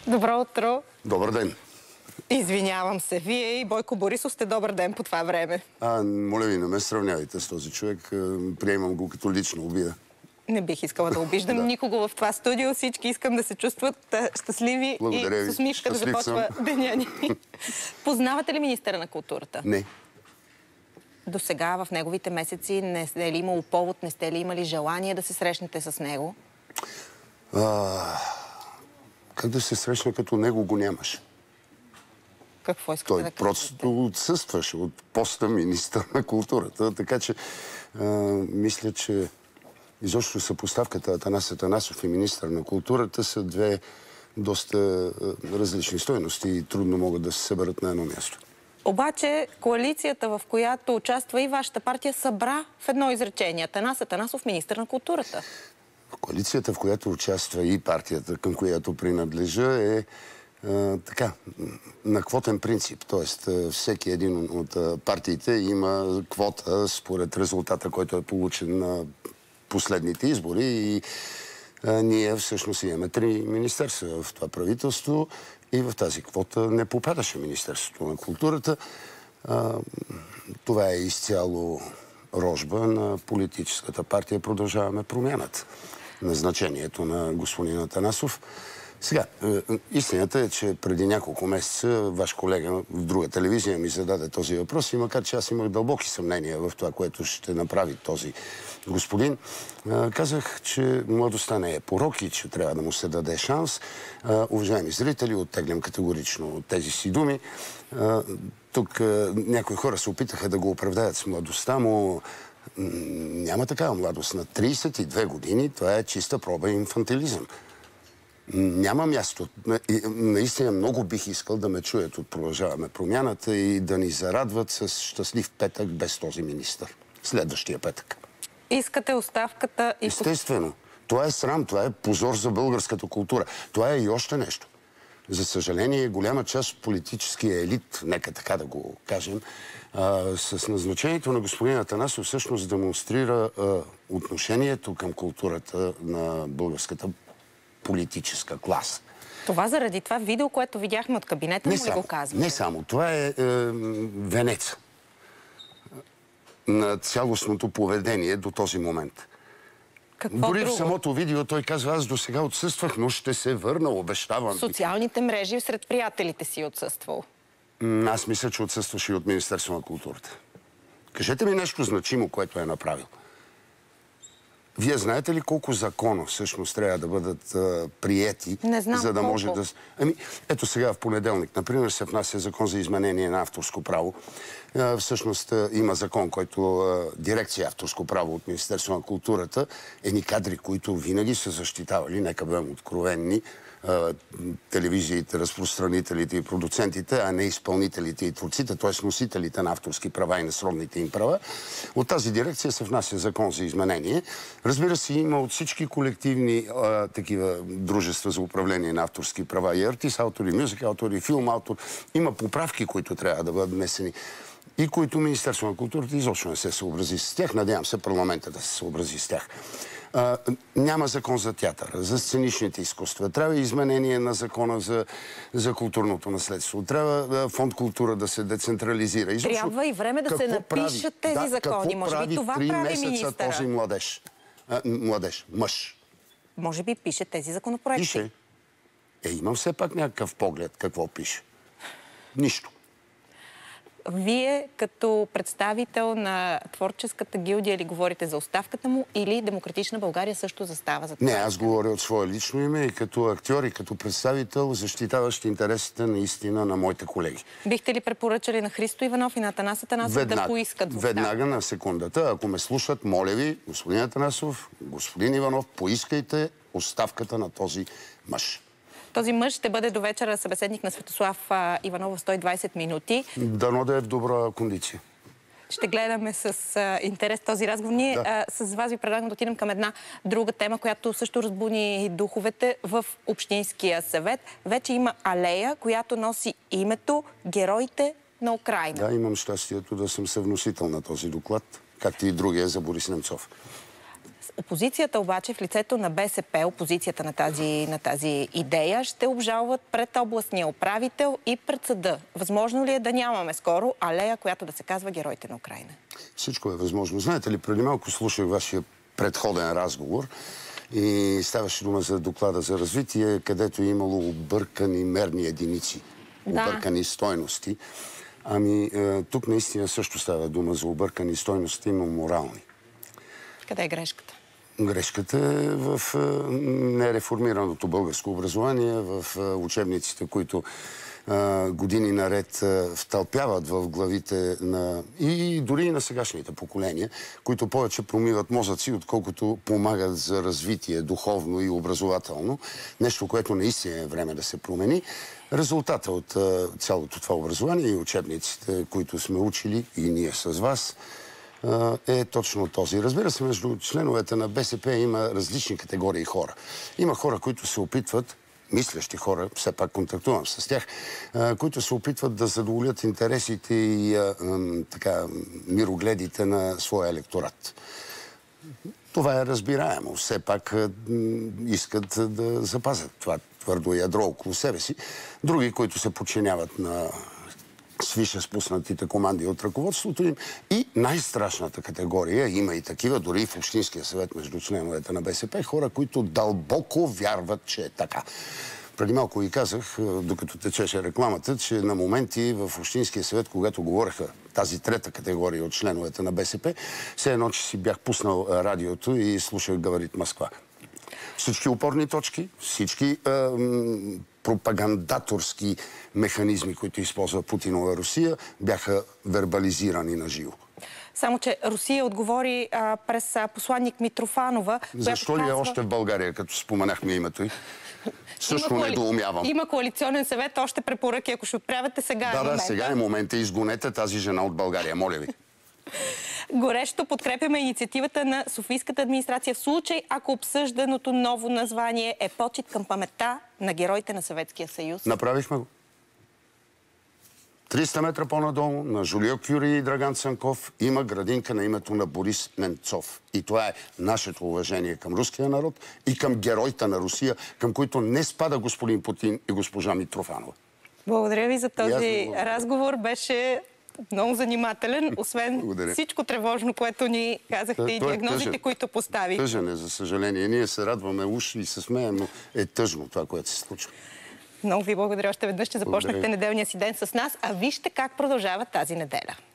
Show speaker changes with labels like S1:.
S1: Добро утро.
S2: Добър ден.
S1: Извинявам се. Вие и Бойко Борисов сте добър ден по това време.
S2: Моля ви, не ме сравнявайте с този човек. Приемам го като лична обида.
S1: Не бих искала да обиждам никого в това студио. Всички искам да се чувстват щастливи и с усмивка да започва деня ни. Познавате ли министъра на културата?
S2: Не.
S1: До сега в неговите месеци не сте ли имало повод, не сте ли имали желание да се срещнете с него?
S2: Как да се срещна, като него го нямаше?
S1: Какво искате да
S2: кажете? Той просто отсъстваше от поста министър на културата, така че мисля, че изобщо съпоставката Атанас Атанасов и министър на културата са две доста различни стойности и трудно могат да се съберат на едно място.
S1: Обаче коалицията, в която участва и вашата партия, събра в едно изречение Атанас Атанасов, министър на културата.
S2: Коалицията, в която участва и партията, към която принадлежа, е така, на квотен принцип. Тоест, всеки един от партиите има квота според резултата, който е получен на последните избори. И ние всъщност имаме 3 министерства в това правителство и в тази квота не попадаше Министерството на културата. Това е изцяло рожба на политическата партия "Продължаваме промяната". Назначението на господин Атанасов. Сега, истината е, че преди няколко месеца ваш колега в друга телевизия ми зададе този въпрос и макар че аз имах дълбоки съмнения в това, което ще направи този господин, казах, че младостта не е порок и че трябва да му се даде шанс. Уважаеми зрители, оттеглям категорично тези си думи. Тук някои хора се опитаха да го оправдаят с младостта му. Няма такава младост. На 32 години това е чиста проба инфантилизъм. Няма място. Наистина много бих искал да ме чуят от "Продължаваме промяната" и да ни зарадват с щастлив петък без този министър. Следващия петък.
S1: Искате оставката и...
S2: Естествено. Това е срам, това е позор за българската култура. Това е и още нещо. За съжаление, голяма част от политическия елит, нека така да го кажем, с назначението на господин Атанасов всъщност демонстрира отношението към културата на българската политическа класа.
S1: Това заради това видео, което видяхме от кабинета, му ли го казваме?
S2: Не само. Това е венец на цялостното поведение до този момент. Дори в самото видео той казва: "Аз до сега отсъствах, но ще се върна, обещавам."
S1: В социалните мрежи сред приятелите си отсъствал.
S2: Аз мисля, че отсъстваше и от Министерство на културата. Кажете ми нещо значимо, което е направил. Вие знаете ли колко закона всъщност трябва да бъдат приети, за да може да... Ето сега в понеделник, например, се внася закон за изменение на авторско право. Всъщност има закон, който дирекция авторско право от Министерство на културата, едни кадри, които винаги са защитавали, нека бъдем откровенни, телевизиите, разпространителите и продуцентите, а не изпълнителите и творците, т.е. носителите на авторски права и на сродните им права. От тази дирекция се внася закон за изменение. Разбира се, има от всички колективни такива дружества за управление на авторски права и артист, автори, мюзик автори, филм автор. Има поправки, които трябва да бъдат внесени и които Министерство на културата изобщо не се съобрази с тях. Надявам се парламента да се съобрази с тях. Няма закон за театъра, за сценичните изкуства. Трябва изменение на закона за културното наследство. Трябва фонд "Култура" да се децентрализира. Изобщо,
S1: трябва и време да се напишат тези закони. Може би това прави министъра.
S2: Този мъж.
S1: Може би пише тези законопроекти.
S2: Пише. Имам все пак някакъв поглед какво пише. Нищо.
S1: Вие като представител на творческата гилдия ли говорите за оставката му, или Демократична България също застава за това?
S2: Не, аз говоря от свое лично име и като актьор, и като представител, защитаващ интересите наистина на моите колеги.
S1: Бихте ли препоръчали на Христо Иванов и на Атанас Атанасов да поискат оставка?
S2: Веднага, на секундата. Ако ме слушат, моля ви, господин Атанасов, господин Иванов, поискайте оставката на този мъж.
S1: Този мъж ще бъде до вечера събеседник на Светослав Иванов в 120 минути.
S2: Дано да е в добра кондиция.
S1: Ще гледаме с интерес този разговор. Ние с вас ви предлагам да отидем към една друга тема, която също разбуни духовете в Общинския съвет. Вече има алея, която носи името "Героите на Украйна".
S2: Да, имам щастието да съм съвносител на този доклад, както и другия за Борис Немцов.
S1: Опозицията обаче в лицето на БСП, опозицията на тази идея, ще обжалват пред областния управител и пред съда. Възможно ли е да нямаме скоро алея, която да се казва Героите на Украйна?
S2: Всичко е възможно. Знаете ли, преди малко слушах вашия предходен разговор и ставаше дума за доклада за развитие, където е имало объркани мерни единици, объркани стойности. Ами, тук наистина също става дума за объркани стойности, но морални.
S1: Къде е грешката?
S2: Грешката е в нереформираното българско образование, в учебниците, които години наред втълпяват в главите на и дори и на сегашните поколения, които повече промиват мозъци, отколкото помагат за развитие духовно и образователно. Нещо, което наистина е време да се промени. Резултата от цялото това образование и учебниците, които сме учили и ние с вас, е точно този. Разбира се, между членовете на БСП има различни категории хора. Има хора, които се опитват, мислещи хора, все пак контактувам с тях, които се опитват да задоволят интересите и мирогледите на своя електорат. Това е разбираемо. Все пак искат да запазят това твърдо ядро около себе си. Други, които се подчиняват на свише спуснатите команди от ръководството им. И най-страшната категория, има и такива, дори и в Общинския съвет между членовете на БСП, хора, които дълбоко вярват, че е така. Преди малко и казах, докато течеше рекламата, че на моменти в Общинския съвет, когато говореха тази трета категория от членовете на БСП, все едно, че си бях пуснал радиото и слушах Говорит Москва. Всички опорни точки, всички пропагандаторски механизми, които използва Путинова Русия, бяха вербализирани на живо.
S1: Само, че Русия отговори през посланник Митрофанова.
S2: Защо ли е още в България, като споменахме името й? Също недоумявам.
S1: Има коалиционен съвет, още препоръки, ако ще отправяте, сега е момента.
S2: Да, сега е момента. Изгонете тази жена от България, моля ви.
S1: Горещо подкрепяме инициативата на Софийската администрация в случай, ако обсъжданото ново название е почит към паметта на героите на Съветския съюз.
S2: Направихме го. 300 метра по-надолу на Жолио Кюри и Драган Цанков има градинка на името на Борис Немцов. И това е нашето уважение към руския народ и към героите на Русия, към които не спада господин Путин и госпожа Митрофанова.
S1: Благодаря ви за този разговор. Беше много занимателен, освен всичко тревожно, което ни казахте и диагнозите, които поставихте.
S2: Тъжен е, за съжаление. Ние се радваме уж и се смеем, но е тъжно това, което се случва.
S1: Много ви благодаря още веднъж, че започнахте неделния си ден с нас, а вижте как продължава тази неделя.